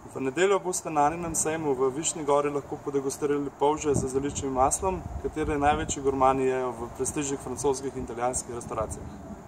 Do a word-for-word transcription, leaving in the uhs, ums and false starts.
V nedeljo boste na Aninem sejmu v Višnji Gori lahko podegustirali polže z zeličnim maslom, katere največji gurmani jejo v prestižnih francoskih in italijanskih restauracijah.